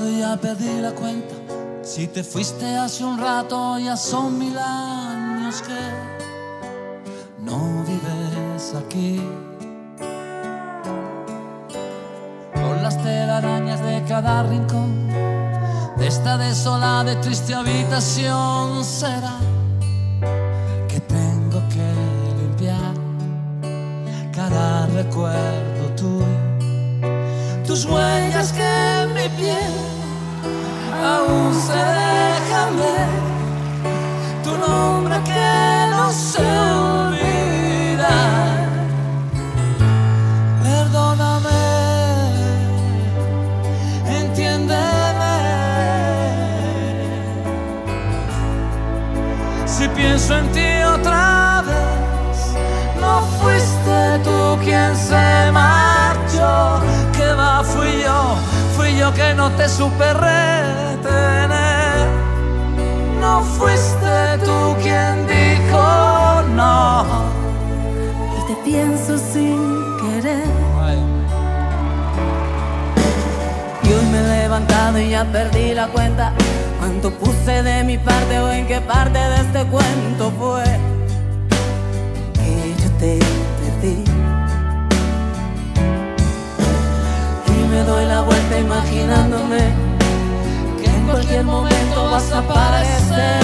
levantado y ya perdí la cuenta. Si te fuiste hace un rato, ya son 1000 años que no vives aquí. Con las telarañas de cada rincón de esta desolada y triste habitación, será que tengo que limpiar cada recuerdo tuyo, tus huellas que en mi piel aún se dejan ver, tu nombre que no se olvida. Perdóname, entiéndeme. Si pienso en ti otra vez, no fuiste tú quien se marchó. Que va, fui yo que no te supe retener. No fuiste tú quien dijo no. Y te pienso sin querer. Y hoy me he levantado y ya perdí la cuenta. ¿Cuánto puse de mi parte o en qué parte de este cuento fue que yo te perdí? Y me doy la vuelta imaginándome que en cualquier momento vas a aparecer.